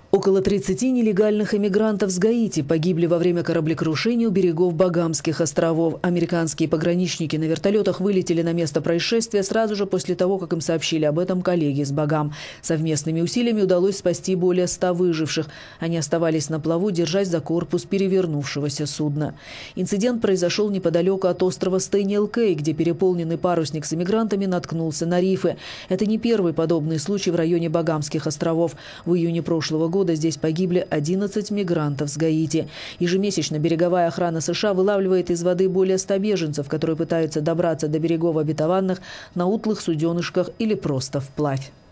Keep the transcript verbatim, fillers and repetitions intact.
Около тридцати нелегальных эмигрантов с Гаити погибли во время кораблекрушения у берегов Багамских островов. Американские пограничники на вертолетах вылетели на место происшествия сразу же после того, как им сообщили об этом коллеги из Багам. Совместными усилиями удалось спасти более ста выживших. Они оставались на плаву, держась за корпус перевернувшегося судна. Инцидент произошел неподалеку от острова Стейнил-Кей, где переполненный парусник с эмигрантами наткнулся на рифы. Это не первый подобный случай в районе Багамских островов. В июне прошлого года года здесь погибли одиннадцать мигрантов с Гаити. Ежемесячно береговая охрана США вылавливает из воды более ста беженцев, которые пытаются добраться до берегов обетованных на утлых суденышках или просто вплавь.